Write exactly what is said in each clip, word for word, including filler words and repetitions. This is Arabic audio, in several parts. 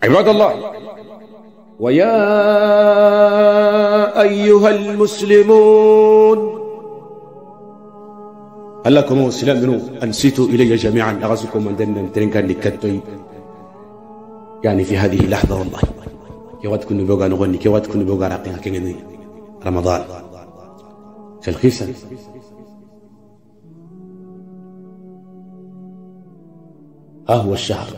عباد الله، ويا أيها المسلمون هل لكم السلام منه أنسيتوا إلي جميعا أغزكم من دن ترنكا لكتوي يعني في هذه اللحظة والله كيوات كن بوغا نغني كيوات كن بوغا راقيها كنغني رمضان كالخيسة ها هو الشهر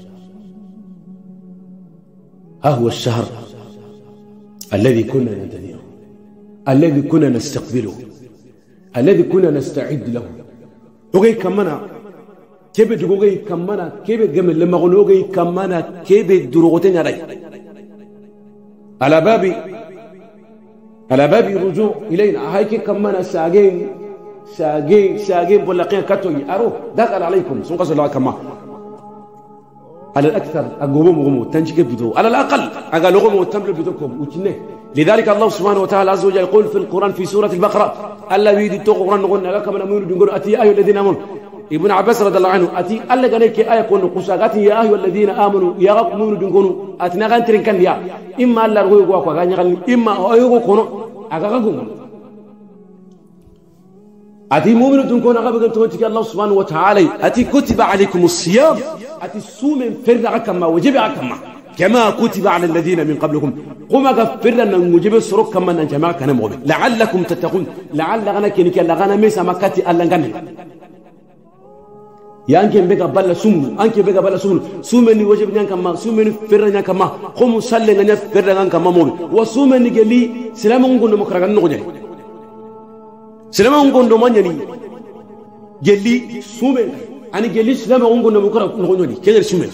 ها هو الشهر الذي كنا ننتظره، الذي كنا نستقبله، الذي كنا نستعد له. وغي كمانا كيف تقولي كمانا كيف جمل لما قلوغي كمانا كيف دروغتين علي على باب على باب الرجوع إلينا. هايك كمانا ساقين ساقين ساقين بلقين كتوي أروح دخل عليكم سنقص الله كما على الأكثر أقوموا غمو تنجيك بدو، على الأقل أقال غمو تملوا بدوكم وتنه. لذلك الله سبحانه وتعالى عز وجل يقول في القرآن في سورة البقرة ألا بيدي تقرأ نقول نقول كما نقول نقول أتي أيها الذين آمنوا. ابن عباس رضي الله عنه أتي ألا قالك آية كون قصاق أتي يا أيها الذين آمنوا يا رب نقول نقول أتنا غانترين كان يا إما الله رغوي قواقوا غاني غاني إما أيوه كونو أغاقوا أتي مؤمن تكون أغابة تقول الله سبحانه وتعالى أتي كتب عليكم الصيام أتي الصوم فرد كما وجب كما كما كتب على الذين من قبلكم قم غفر لنا وجب السرق كما نجمع كان مؤمن لعلكم تتقون. لعل غنا كنك لغنا ميسا مكاتي الله غني يا أنك بيجا بلا سوم أنك بيجا بلا سوم سومني وجب نيان كما سومني فرد نيان كما قم صلي نيان فرد نيان كما مؤمن وسومني جلي سلام نقول مكرغان نقول سلام نقول نمانيني جلي سومن أنا جلي سلام نقول نمكرغ نقول كذا سومن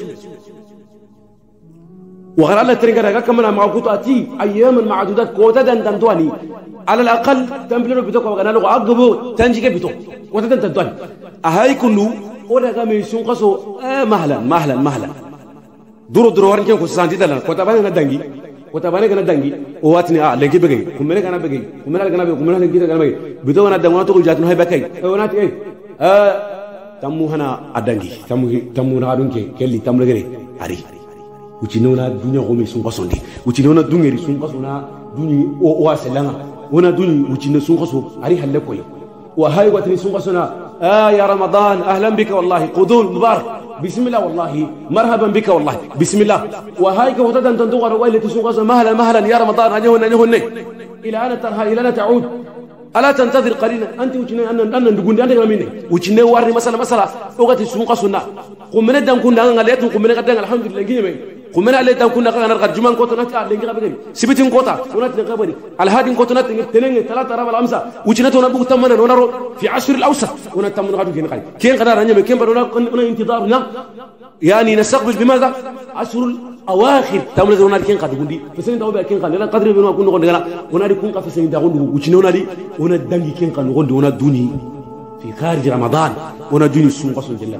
وغير الله ترينك كمان مع قطعتي أيام معدودات كوتا دن تنتواني على الأقل تمبلر بتوك وغنا لو عقبو تنجيك بتوك كوتا دن تنتواني أهاي كنو ولا كم يسون قصو آه مهلا مهلا مهلا دورو دورو ورني كم خصوصا جدا كوتا باني ندانجي كوتا باني كنا دانجي واتني آه لقي بقي كملة كنا بقي كملة كنا بقي كملة لقي كنا بقي بتوك أنا دعوانا تقول جاتنا هاي بقي أنا تي آه تمو هنا أدانجي تمو تمو نادون كي كلي تمو لقي هاري وتشينونا دنيا قومي سونقصوندي وتشينونا دنيا سونقصونا دنيا واسلنا ونا دنيا وتشينو سونقصو أريح لكوي وهاي واتني سونقصونا آه يا رمضان أهلا بك والله قدوم مبارك بسم الله والله مرحبا بك والله بسم الله وهاي كوتدا تندوغر ويلي تسونقصو مهلا مهلا يا رمضان أجهن أجهن إلى أن ترها إلى أن تعود ألا تنتظر قليلا أنت وجنة أن أن نقول أنت مني وجنة وارني مثلا مثلا وقت سونقصونا قمنا دام كنا نغليتهم قمنا قدنا الحمد لله جيمي قمنا على دام كنا قاعد نرجع جمان كوتا نتاع لينجا بدري سبتين كوتا ونات نقبري على هذه كوتا نات تنين ثلاثة أربعة خمسة وجنة تونا بقول تمنا ونرو في عشر الأوسط ونتمنا غادي كين قاعد كين قدر رنيم كين بدونا كنا انتظارنا يعني نستقبل بماذا عشر الأواخر تمنا دونا كين قاعد يقولي فسين داو كين قاعد لا قدر بينو كنا قلنا لا ونادي كون قاعد فسين داو وجنة ونادي وندنجي كين قاعد نقول دونا دوني في خارج رمضان وندوني سون قصر جل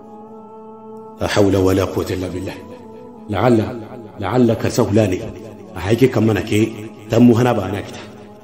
لا حول ولا قوة إلا بالله لعل لعلك سهلاني هيك كمان كي تمو هنا بأنا كده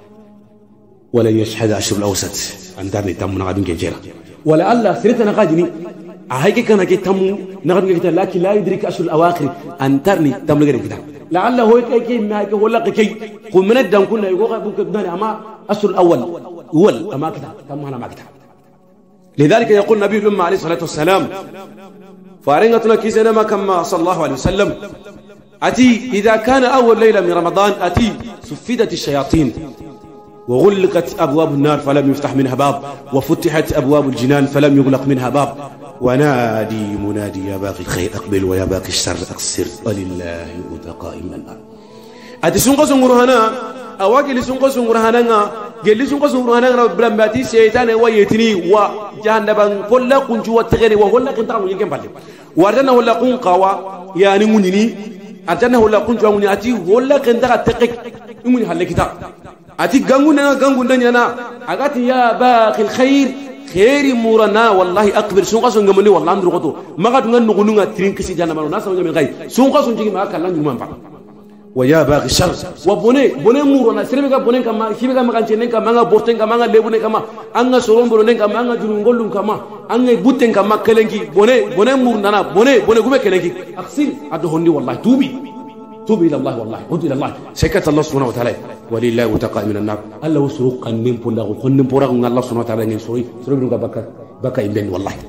ولا يشهد أشهر الأوسط أندرني تمو نقدم كجيرة ولا الله سرتنا قادني هيك كان كي تمو نقدم كده لكن لا يدرك أشهر الأواخر أنترني تمو غير كده لعل هو كي ما هيك ولا كي قم من الدم كنا يقول بوك بدنا أما أشهر الأول أول أما كده تمو هنا ما كده لذلك يقول النبي الأمة عليه الصلاة والسلام فارنتنا كيسنا ما كما صلى الله عليه وسلم أتي إذا كان أول ليلة من رمضان أتي سفدت الشياطين وغلقت أبواب النار فلم يفتح منها باب وفتحت أبواب الجنان فلم يغلق منها باب ونادي منادي يا باقي الخير أقبل ويا باقي الشر أقصر ولله أتقاء من النار أتي سنقص سنقرهنا أواجه لسنقص سنقرهنا قال لي سنقص سنقرهنا بلما باتي سيطان ويتني وجهنبا كل قنجوة تغني وهلا كنت أقول يمكن بالي وأرجعنا ولا قن قوا يعني مني أرجعنا ولا قنجوة مني أتي ولا كنت أتقك مني هلا كتاب أتي جانغونا جانغونا أنا أقاتي يا باقي الخير خير مورنا والله أكبر سونقا سونغمني والله ندرقتو ما قد نغنغنغ ترين كسي جانا مالو ناس من غير سونقا سونجي ما كلام جمعان فا ويا باغي الشر وبني بني مورونا سيربيكا بني كما شيبيكا ما كانتين كما nga borten kama nga lebune kama anga soron bonen kama anga jurungolum kama anga buten kama kelengi bone bone murnana bone bone gube kelengi aksil adu honni wallahi tubi tubi ila allah wallahi ud ila allah shakat allah subhanahu wa ta'ala walillahi wataqa min an-nar allah usruq annim punda ko konnim pora ko allah subhanahu wa ta'ala ngin sori sori bi baka baka imben wallahi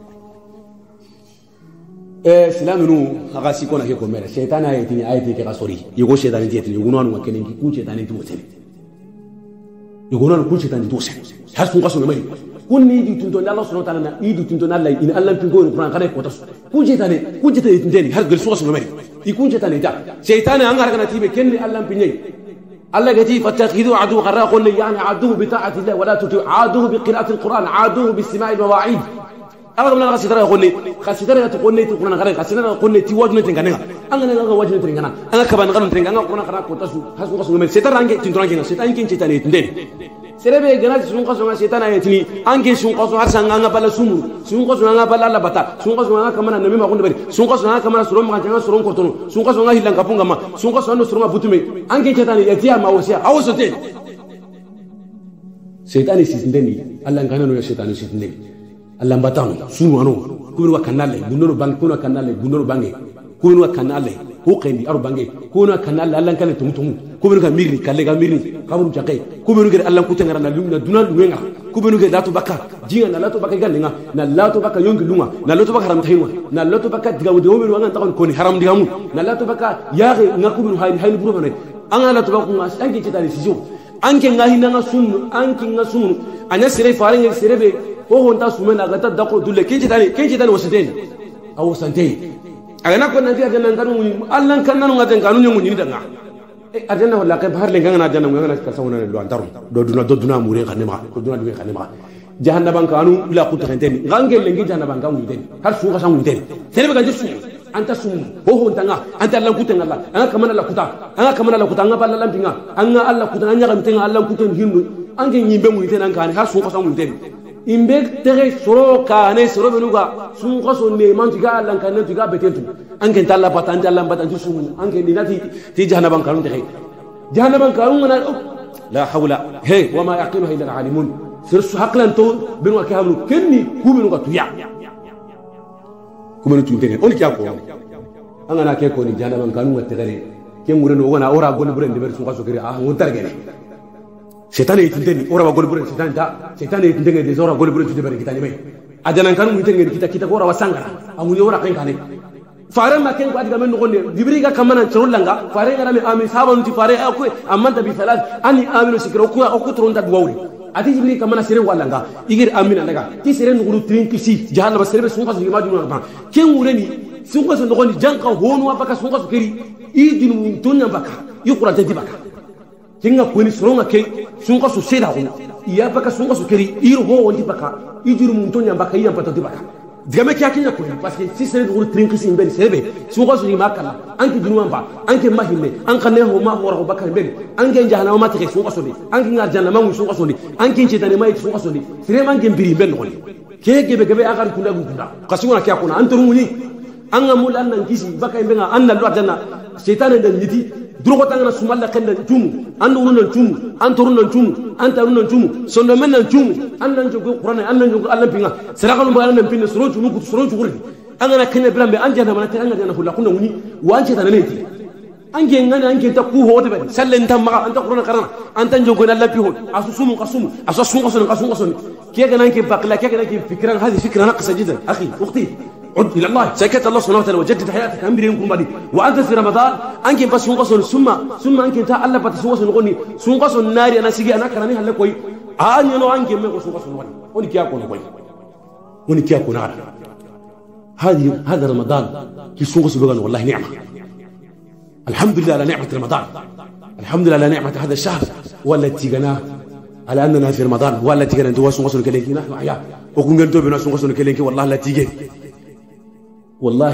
e silamu nu aga sikona ke ko mera shaytan ayati ayati ke gasori yugo shaytan jeti yugo nanu kelengi ku shaytan tu wotele yugo nanu ku shaytan tu wotele har sun kaso mai kun ni di tunto Allah subhanahu wa ta'ala na idi tunto na Allah in Allah pingo ni Quran kana ko tasu ku shaytan ku shaytan tindeni har gel su kaso mai i ku shaytan ta shaytan an har kana tibe kenni Allah pinyai Allah gati fattakhidhu adu qarra qul yani adu bi ta'ati Allah wala tuti adu bi qira'ati al-Quran adu bi istima'i al-mawa'id أنا من الخسارة يقولني خسارة تقولني تقولنا غير خسارة يقولني تواجهنا تنكنا أنا أنا واجهنا تنكنا أنا كمان غير تنكنا أنا كنا كنا كنت أسوق هسوق أسوق من ستة رانجي تنتظر كنا ستة إنكين ستة نيتندين سيربي جنات سون قصو ستة نيتني أنكين سون قصو هرسان أنا بلا سومو سون قصو أنا بلا لا بتا سون قصو أنا كمان نبي ما كنا بري سون قصو أنا كمان سرور ما كنا سرور كرتونو سون قصو أنا هيلان كابون كمان سون قصو أنا سرور ما بوتومي أنكين ستة نيتيا ما وسيا أو ستين ستة نيتندين الله كنا نو ستة نيتندين Allah mbatano sunu ano kubinu wa kanale gunono bang kuno kanale gunono bange kuno kanale hukendi aru bange kuno kanale Allah kan tumutumu kubinu ga mirni kalle ga mirni kaburu jake kubinu ga Allah kutengara na lumna dunan luwenga kubinu ga latu baka jinga na latu baka galenga na latu baka yongi lunga na latu baka haram tahinwa na latu baka diga wudi wumi wanga takon koni haram digamu na latu baka yaage ngakubinu hayni hayni buru bane anga latu baka ngas anke citani sijo anke ngahi nanga sunu anke ngasunu anya sire faringe sirebe وهو انت سمعنا غتا دقو دول كينجي تاني كينجي تاني وسدين او سنتين انا كنا نجي اجنا كانوا الله كان نانو غاتن كانوا نيمو ني دغا اجنا ولا كي بحر لين غنا اجنا غنا كسونا لو انترو دو دونا دو دونا موري خنيما دونا دوي خنيما جهنم كانوا لا كنت خنتين غانغل لين جهنم كانوا يدين هل سوغا سان يدين سيربا كان جسو انت سوم وهو انت انت الله كنت الله انا كمان الله كنت انا كمان الله كنت انا بالله لامبينا انا الله كنت انا غمتين الله كنت هيندو انجي نيمبه مو يدين ان كان هل سوغا سان يدين imbe tere soro kane soro benuga sun qaso ne man tiga Allah kan ne tiga betentu anke talla patan talla patan tu sun anke dinati ti jahannaban kanun te jahannaban kanun na la hawla he wa ma yaqiluha illa alimun sir su haqlan to benu ka hamlu kenni ku benu ka tuya ku benu tu tene on kya ko anga na ke ko ni jahannaban kanun te gare ke mureno wana ora gol burende ber sun qaso kiri ah ngon targene setan yitindeni ora wa golbure setan ta setan yitindenge de zora golbure tude bari kitani mai adana kan yitindenge kita kita ora wasangara amunyo ora kan kane fare ma ken ko adiga men ngonde dibriga kamana chorlanga fare ngara me amin sabanu ti fare akwe amanta bi salat ani amino sikro ko ko tronda duwawri ati jibri kamana sere walanga igir amina daga ti sere ngulu trinki si jahannaba sere sunqa su majuna ba ken wureni sunqa su ngoni janka honu baka sunqa su keri idinu tunna baka yuqra tadi baka kinga kweni soronga ke sunqa su seda ko iya baka sunqa su keri iru ho wondi baka ijiru mun tonya baka iya pata di baka digame kya kinya kweni parce que si sere ngulu trinki si mbeli sebe sunqa su makala anki dinu ba anki mahime anka ne ho ma ho baka mbeli anki jahannama ma tere sunqa su ni anki ngar jahannama mu sunqa su ni anki chetane mai sunqa su ni sere manke mbiri mbel ko ke gebe gebe agar kunda kunda kasuna kya kuna anturu muni anga mul annan kisi baka mbenga anna lu adana shaytan den niti drogo tangana sumalla kenda tumu andu ununan tumu antorunan tumu antarunan tumu sondo menan tumu annan jogo qur'an annan jogo allah pinga sarakanu ba annan pinna soro tumu ku soro juguri angana kenya blambe anjana mana tanga jana kula kunna muni wance tananeti ange ngana ange ta ku hote be sallen tamma anta qur'an qarana anta jogo na lapi ho asusumu qasumu asusumu qasumu qasumu qasumu كيف أنا كيف بقلا كيف أنا كيف فكرة هذه فكرة ناقصة جدا أخي أختي عد إلى الله سكت الله سبحانه وتعالى وجدد حياتك أمريكم بعدي وأنت في رمضان أنك بس سنقصون ثم ثم أنك أنت الله بتسوس نقولني سنقصون النار أنا سيجي أنا كراني هلا كوي أنا لو أنك ما سنقصون واني وني كيا كون كوي وني كيا كون عارف هذه هذا رمضان كي سنقص بقول والله نعمة الحمد لله على نعمة رمضان الحمد لله على نعمة هذا الشهر والتي جناه على أننا في رمضان ولا تيجي أنت واسون واسون كلينكي نحن أحياء وكنا نتوب ناسون واسون كلينكي والله لا تيجي والله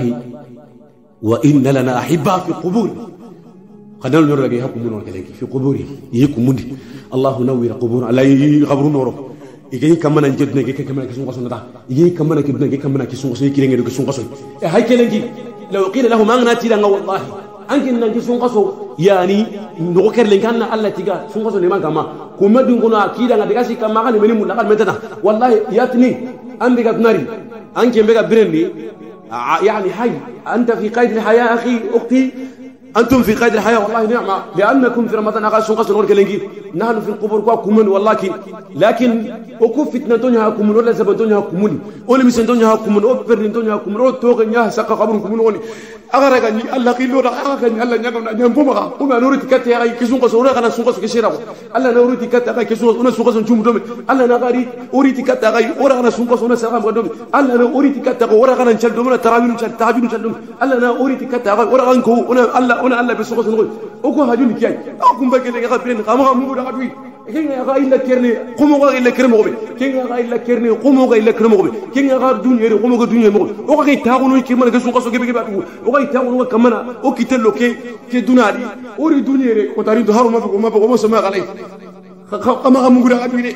وإن لنا أحباء في قبور خلنا نور لقي حكم نور كلينكي في قبوري يكون مندي الله نور قبور لا يقبر نوره يجي كمان نجدنا يجي كمان كيسون واسون ده يجي كمان كيدنا يجي كمان كيسون واسون كلينكي كيسون واسون هاي كلينكي لو قيل له ما ناتي لنا والله anki nanti sunqaso yani ndo ker len kan Allah tiga sunqaso ne magama kuma dun kuna akida ngade kasi kama kan meni mun lakal metana wallahi yatni ambi gatnari anki mbega birni يعني حي أنت في قيد الحياة أخي أختي أنتم في قيد الحياة والله نعمة لأنكم في رمضان أغا سنقص نقول كلنجي نحن في القبور كومن والله لكن أكف فتنة دنيا كومن ولا زبن دنيا كومن ولا مسن دنيا كومن أو برن دنيا كومن أو توغن يا سق قبر كومن ولي أغرقني الله قيلو أغرقني الله نعم نعم بومغا وما نوري تكتي أغا كسون قصورا أنا سنقص كسيرا الله نوري تكتي أغا كسون أنا سنقص نجوم دوم الله نغاري أوري تكتي أغا ورا أنا سنقص أنا سلام دوم الله نوري تكتي أغا ورا أنا نشل دوم تراويح نشل تعبير نشل دوم الله نوري تكتي أغا ورا أنكو أنا الله أنا الله بسنقص نقول أكو هجوني كياي أكو بقول لك غابرين قاموا مو غادوي كين غا إلا كيرني قوموا غا إلا كرمو غبي كين غا إلا كيرني قوموا غا إلا كرمو غبي كين غا دنيا قوموا غا دنيا مغبي أو غا يتاغونو كيما غا سونقاسو كيبي كيبي أو غا يتاغونو كمانا أو كيتلو كي كي دوناري أوري دنيا ري كوتاري دهارو ما بقو ما بقو ما سما غالي قام غا مغدا غادوي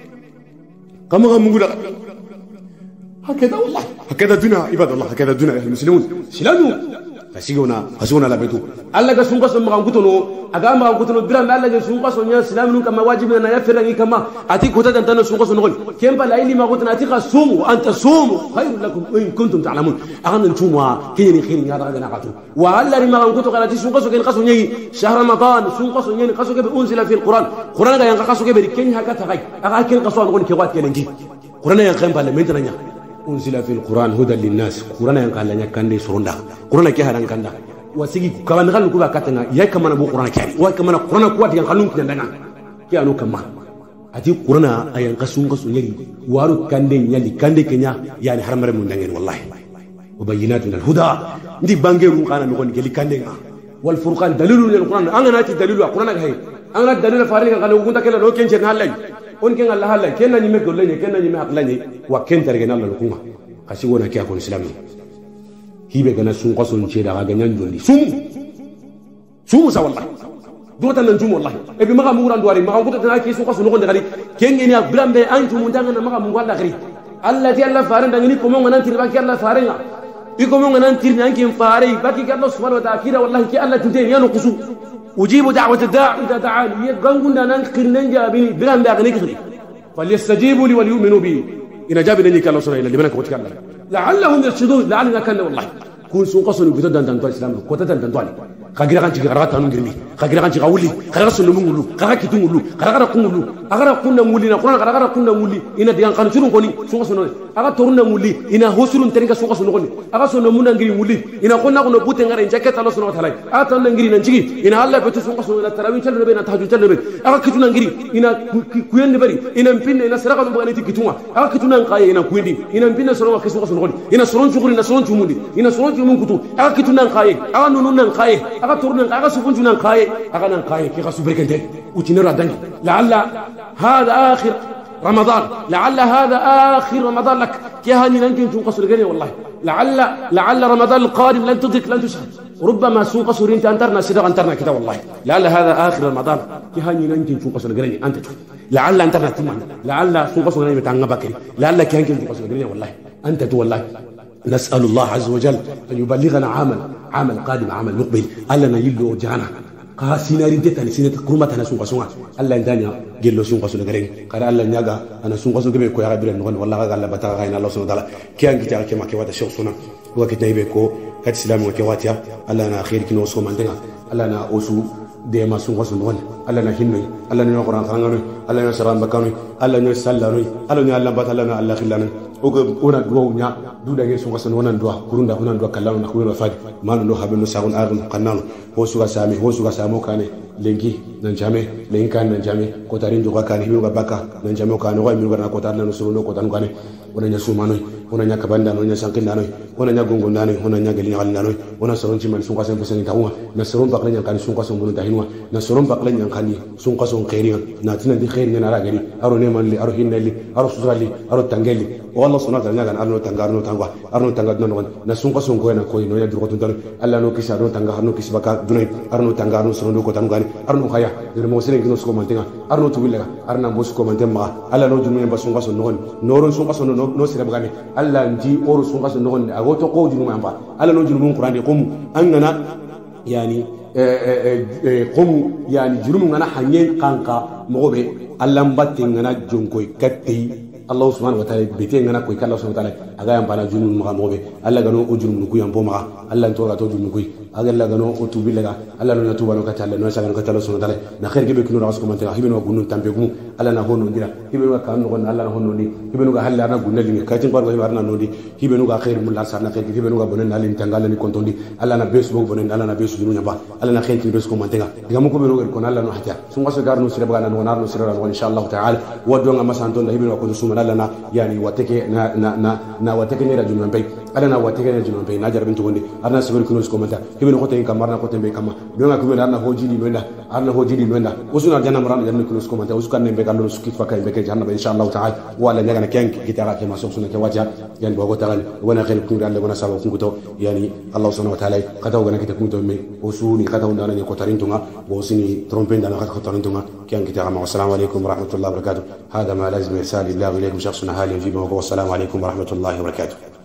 قام غا مغدا هكذا والله هكذا الدنيا عباد الله هكذا الدنيا يا المسلمون سلامو فسيغونا فسونا لا بيتو الله غا سونقاسو ما غوتونو اغا ما غوتونو برام الله غا سونقاسو نيا سلامو كما واجبنا يفرني كما اتي كوتا دنتنا سونقاسو نقول كيمبا لا إلي ما غوتنا اتي صوموا وانت صوموا خير لكم ان كنتم تعلمون اغن نتوما كيني خير يا دغا نقاتو والله ما غوتو قال اتي سونقاسو كين قاسو ني شهر رمضان سونقاسو ني قاسو كبي انزل في القران قران غا ينقاسو كبي كين هكا تغاي اغا كين قاسو نقول كيوات كينجي قران يا خيم بالمنتنا نيا أنزل في القرآن هدى للناس قرآن ينقل لنا كندي سروندا قرآن كي هران كندا وسيجي كمان نقول كوبا كاتنا يا كمان أبو قرآن كاري وكمان قرآن قوات ينقلون كنا لنا كي أنو كمان أتي قرآن أيان قسون قسون يلي وارو كندي يلي كندي كنيا يعني حرام رمون دعين والله وبينات من الهدى ندي بانجرو كنا نقول يلي كندي والفرقان دليل للقرآن أنا ناتي دليل القرآن هاي أنا دليل فارغ قالوا كنت كلا لو كان شرنا هلا on ken Allah halla ken na nyime gollanye ken na nyime haklanye wa ken targen Allah lokuma kasi wona kiya ko islami hibe gana sun qason ce da ga nyan jolli sum sum sa wallahi dota nan jum wallahi e bi maga muran duwari maga ko tan ki sun qason ko ndari ken ngeni blambe antu mun danga na maga mun walla gari Allah ti Allah faran danga ni ko mon nan tirba ki Allah faran i ko mon nan tirni anki farai baki ki Allah subhanahu wa ta'ala wallahi ki Allah tunte yanu qusu أجيب دعوة الداع إذا دعاني يقولون أن ننقل ننجا بني بلان باغني كذي فليستجيبوا لي وليؤمنوا بي إن جاب لي كلا صلى الله عليه وسلم لعلهم يرشدون لعلنا كنا والله كون سوق صنو بتدان دان الإسلام كوتدان دان دوالي خاغيرا كان تيغا راتا نغري خاغيرا كان تيغا ولي خاغيرا سنو مولو خاغا كيتو مولو خاغا كونولو اغرا كنا مولي نا قران خاغا كنا مولي إن ديان كان شنو كوني سوق صنو اغا تورنا مولي إن هوسرون تريكا سوق صنو كوني اغا سنو مونا غري مولي إن كنا كنا بوتي غاري جاكيت الله سبحانه وتعالى اتا نغري نجي إن الله بتو سوق صنو لا تراوي تشل بين تهجد تشل بين اغا كيتو نغري إن كوين بري إن مبين إن سرقه بغاني كيتو اغا كيتو نقاي إن كويندي إن مبين سرو كيسوق صنو كوني إن سرون شغل إن سرون جمودي إن سرون جمون كتو اغا كيتو نقاي اغا نونو نقاي اغا تورنا اغا سفون جنان قاي اغا نقاي كي غاسو بركنتي وتنرا دنج لعل هذا اخر رمضان لعل هذا اخر رمضان لك كي هاني ننتي تنقص الجري والله لعل لعل رمضان القادم لن تدرك لن تشهد ربما سوق صورين انترنا سيدا انترنا كده والله لعل هذا اخر رمضان كي هاني ننتي تنقص الجري انت لعل انترنا تمام لعل سوق صورين بتاعنا بكري لعل كي هاني تنقص الجري والله انت والله نسأل الله عز وجل أن يبلغنا عاما عام القادم عام المقبل ألا نيلو جانا قا سيناري دتاني سينات قرمتنا سونقا سونقا ألا ندانيا جلو سونقا سونقا غرين قال ألا نياغا أنا سونقا سونقا بيكو يا غبرين نغن والله قال بتا غاينا الله سبحانه وتعالى كيان كيتا كيما كيواتا شيخ سونا وقت نيبيكو كات سلام وكيواتيا ألا انا خير كنو سو ماندنا ألا انا اوسو ديما سونقا سونقا ألا انا هينوي ألا نيو قران خانغانوي ألا نيو سرام بكانوي ألا نيو سالانوي ألا نيو الله بات ألا الله خلانوي ogo ona duwa nya duda nge sunga sono wonan duwa kurunda wonan duwa kallano na kuwelo fadi manu no habeno sagun arun kannano ho suga sami ho suga samo kane lengi nan jame lenkan nan jame ko tarin duwa kane hiru baka nan jame kane wa miru na ko tan no suru no ko tan kane wona nya sumano wona nya kabanda no nya sankin nano wona nya gongo nano wona nya gali ngal nano wona soron ci man sunga sen ko sen tawa na soron bakla nya kan sunga son bunu dahinwa na soron bakla nya kan ni sunga son khairiyan na tinan di khair nya na ragari aro ne man li aro hineli aro suzali aro tangeli والله سبحانه وتعالى أرنو تانغ أرنو تانغوا أرنو تانغ دون نسونق سونق هنا كوي نويا درو تون تون الله نو كيس أرنو تانغ أرنو كيس بكا دوني أرنو تانغ أرنو سرندو كتانو غاني أرنو خيا درموسين كنو سكو مانتينغا أرنو تبيلة أرنو بوسكو مانتين ما الله نو جنوين بسونق سونق نورون سونق سونق نو سيرب غاني الله نجي أورو سونق سونق أغوتو كو جنوين با الله نو جنوين قرآن يقوم أننا يعني قوم يعني جرم غنا حنين قانقا مغوبي اللهم باتين غنا جونكوي كتي الله سبحانه وتعالى بيتين غنا كوي كالله سبحانه وتعالى اغا يامبانا جنون مغا مغوبي الله غنو اوجرم نكو يامبو مغا الله انتورا تو جنون كوي اغا الله غنو اوتوبي لغا الله نو نتوبا نو كتال نو سغان كتال سبحانه وتعالى نا خير كبي كنو راسكم انت هيبنو غنون تامبيغو الله نا هونو ديرا هيبنو كان نو الله نا هونو دي هيبنو غا حل ارنا غنل ني كاتين بار وي مارنا نو دي هيبنو غا خير مول سارنا خير هيبنو غا بونن نالين تانغال ني كونتون دي الله نا بيسو بونن الله نا بيسو جنون با الله نا خير كي بيسو مانتيغا ديغامو كو بينو كون الله نو حتيا سون واسو غار نو سيربا نا نو نار نو سيرا ان شاء الله تعالى ودو nga masanton hيبنو كو سوما الله نا يعني wateke na na na na wateke ne rajulun bay ala na wateke ne rajulun bay na jarbin to wonde arna sibir kuno ko mata hibin ko tay kamarna ko tembe kama donga ko arna hojidi loenda arna hojidi loenda usuna janna maran janna kuno ko mata usukan ne be kallo suki fakay be ke janna insha Allah ta'ala wala nyaga na ken kitara ke maso suna ke waja yani bogo tagal wana khel kun dalle wana sawo kun to yani Allah subhanahu wa ta'ala kata wana kita kun to me usuni kata wana ne ko tarintunga bo sini trompen dana kata ko tarintunga ken kitara ma assalamu alaikum wa rahmatullahi wa barakatuh hada ma lazim yasali Allah ilaykum shakhsuna hali yajibu والسلام عليكم ورحمة الله وبركاته.